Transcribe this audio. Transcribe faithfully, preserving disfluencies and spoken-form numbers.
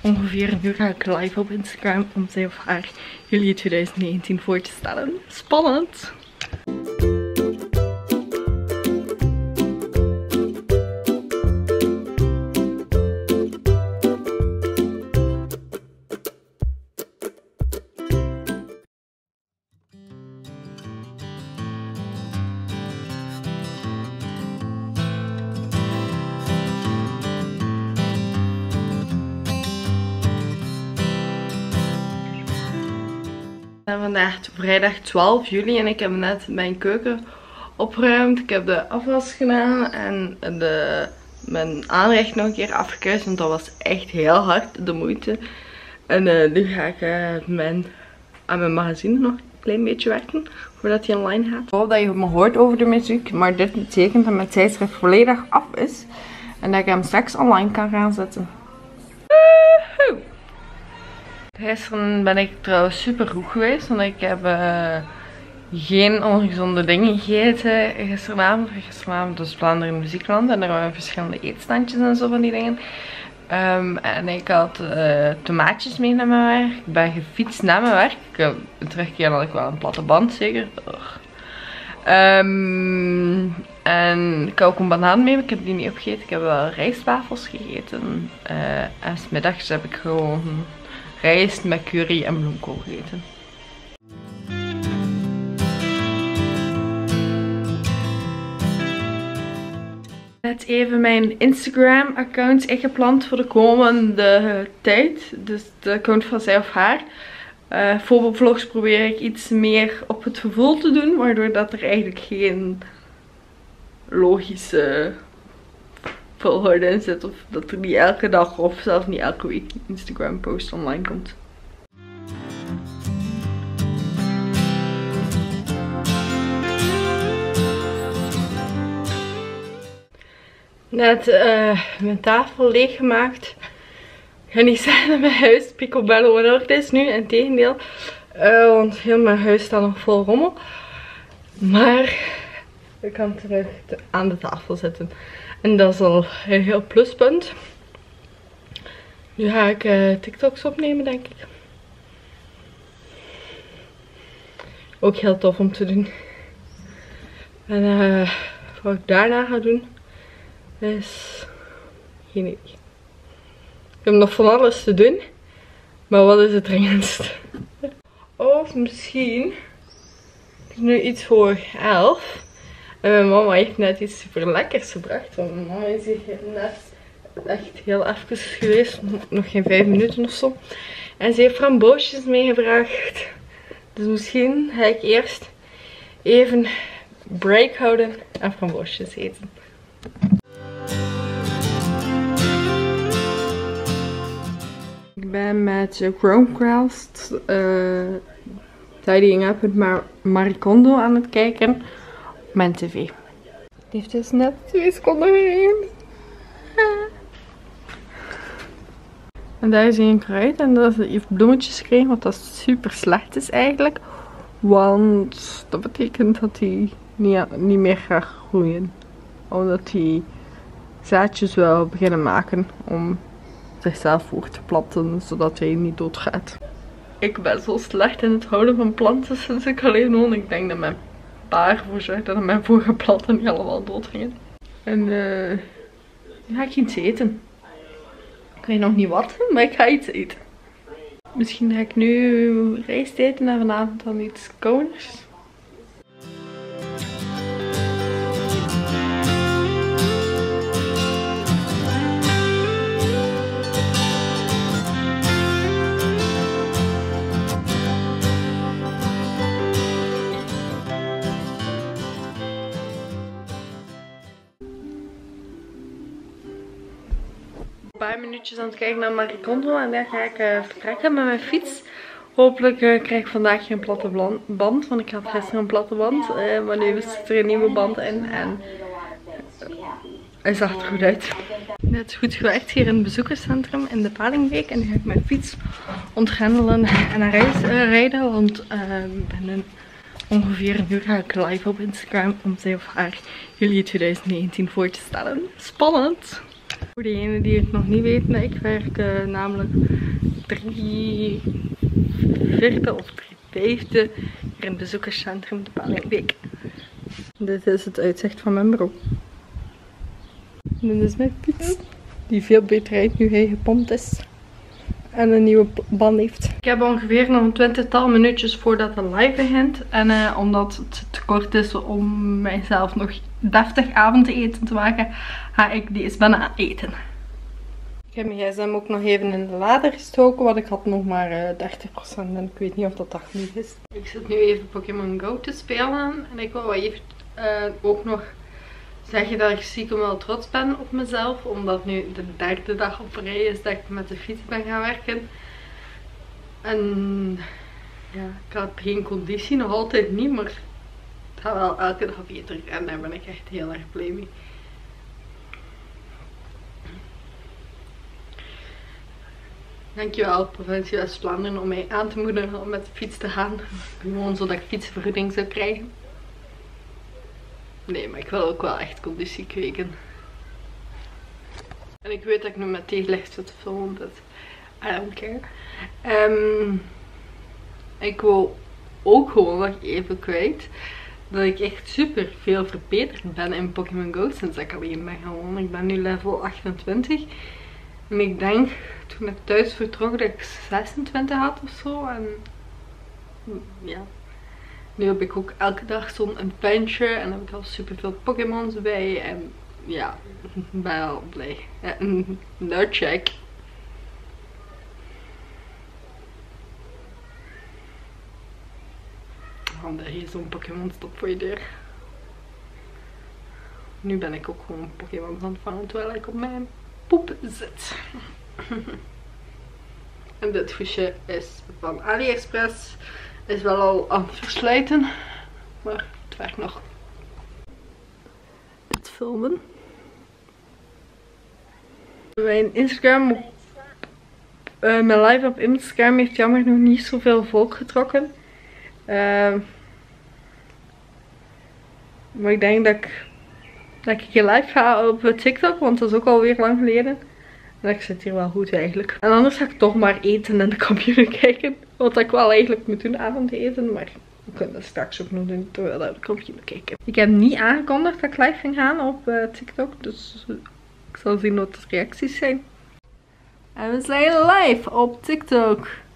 ongeveer een uur ga ik live op Instagram om zij of haar jullie twintig negentien voor te stellen. Spannend! En vandaag vrijdag twaalf juli en ik heb net mijn keuken opgeruimd. Ik heb de afwas gedaan en de, mijn aanrecht nog een keer afgekuist, want dat was echt heel hard de moeite. En uh, nu ga ik uh, mijn, aan mijn magazine nog een klein beetje werken voordat hij online gaat. Ik hoop dat je me hoort over de muziek, maar dit betekent dat mijn tijdschrift volledig af is en dat ik hem straks online kan gaan zetten. Woehoe! Gisteren ben ik trouwens super goed geweest, want ik heb uh, geen ongezonde dingen gegeten gisteravond. Gisteravond was Vlaanderen Muziekland en er waren verschillende eetstandjes en zo van die dingen. Um, en ik had uh, tomaatjes mee naar mijn werk. Ik ben gefietst naar mijn werk. Ik, uh, terugkeer had ik wel een platte band, zeker. Um, en ik had ook een banaan mee, maar ik heb die niet opgegeten. Ik heb wel rijstwafels gegeten. Uh, en 's middags heb ik gewoon rijst met curry en bloemkool gegeten. Net even mijn Instagram account ingepland voor de komende tijd. Dus de account van zij of haar. Uh, voor vlogs probeer ik iets meer op het gevoel te doen. Waardoor dat er eigenlijk geen logische volgorde in zit. Of dat er niet elke dag of zelfs niet elke week een Instagram post online komt. Net uh, mijn tafel leeggemaakt. Ik ga niet zeggen dat mijn huis picobello in orde is nu, integendeel. Uh, want heel mijn huis staat nog vol rommel. Maar ik kan terug aan de tafel zitten. En dat is al een heel pluspunt. Nu ga ik uh, TikToks opnemen, denk ik. Ook heel tof om te doen. En uh, wat ik daarna ga doen is geen idee. Ik heb nog van alles te doen. Maar wat is het dringendst? Of misschien. Het is nu iets voor elf. En mijn mama heeft net iets super lekkers gebracht. Want mijn mama is hier net echt heel even geweest. Nog geen vijf minuten of zo. En ze heeft framboosjes meegebracht. Dus misschien ga ik eerst even break houden en framboosjes eten. Ik ben met Chromecast uh, Tidying Up met Mar Marie Kondo aan het kijken op mijn tv. Die heeft dus net twee seconden gereden. Ah. En daar is hij een kruid en dat heeft bloemetjes gekregen, wat dat super slecht is eigenlijk. Want dat betekent dat hij niet, niet meer gaat groeien. Omdat hij zaadjes wel beginnen maken om zichzelf voor te planten, zodat hij niet doodgaat. Ik ben zo slecht in het houden van planten sinds ik alleen woon. Ik denk dat mijn pa ervoor zorgde dat mijn vorige planten niet allemaal doodgingen. En uh, nu ga ik iets eten. Ik weet nog niet wat, maar ik ga iets eten. Misschien ga ik nu rijst eten en vanavond dan iets kouds. Een paar minuutjes aan het kijken naar Marie Kondo en daar ga ik uh, vertrekken met mijn fiets. Hopelijk uh, krijg ik vandaag geen platte band, want ik had gisteren een platte band, uh, maar nu zit er een nieuwe band in en uh, hij zag er goed uit. Net goed gewerkt hier in het bezoekerscentrum in de Palingbeek en nu ga ik mijn fiets ontgrendelen en naar huis uh, rijden, want uh, binnen ongeveer een uur ga ik live op Instagram om zij of haar jullie twintig negentien voor te stellen. Spannend! Voor degenen die het nog niet weten, ik werk uh, namelijk drie vierde of drie vijfde in het bezoekerscentrum de Bellingbeek. Dit is het uitzicht van mijn bureau. Dit is mijn fiets, die veel beter rijdt nu hij gepompt is. En een nieuwe band heeft. Ik heb ongeveer nog een twintigtal minuutjes voordat de live begint. En uh, omdat het te kort is om mijzelf nog deftig avondeten te maken, ga ik deze bijna eten. Ik heb mijn gsm ook nog even in de lader gestoken, want ik had nog maar uh, dertig procent en ik weet niet of dat dat genoeg is. Ik zit nu even Pokémon Go te spelen en ik wil wel even uh, ook nog zeggen dat ik stiekem wel trots ben op mezelf, omdat nu de derde dag op rij is dat ik met de fiets ben gaan werken. En ja, ik heb geen conditie, nog altijd niet, maar het gaat wel elke dag beter en daar ben ik echt heel erg blij mee. Dankjewel provincie West-Vlaanderen om mij aan te moedigen om met de fiets te gaan. Gewoon zodat ik fietsvergoeding zou krijgen. Nee, maar ik wil ook wel echt conditie kweken. En ik weet dat ik nu met tegenlicht zit te filmen, dus I don't care. Um, ik wil ook gewoon nog even kwijt dat ik echt super veel verbeterd ben in Pokémon Go sinds ik alleen ben gewoon. Ik ben nu level achtentwintig. En ik denk toen ik thuis vertrok dat ik zesentwintig had of zo. En ja. Nu heb ik ook elke dag zo'n adventure en heb ik al super veel Pokémons bij. En ja, ik ben wel blij. En nerdcheck. Handen, hier zo'n Pokémon stop voor je deur. Nu ben ik ook gewoon Pokémon aan het vangen terwijl ik op mijn poep zit. En dit hoesje is van AliExpress. Is wel al aan het verslijten, maar het werkt nog. Het filmen. Mijn Instagram, uh, mijn live op Instagram heeft jammer nog niet zoveel volk getrokken. Uh, maar ik denk dat ik, dat ik hier live ga op TikTok, want dat is ook alweer lang geleden. En ik zit hier wel goed eigenlijk. En anders ga ik toch maar eten en de computer kijken. Wat ik wel eigenlijk moet doen, avondeten. Maar we kunnen dat straks ook nog doen terwijl we op de computer kijken. Ik heb niet aangekondigd dat ik live ging gaan op uh, TikTok. Dus uh, ik zal zien wat de reacties zijn. En we zijn live op TikTok.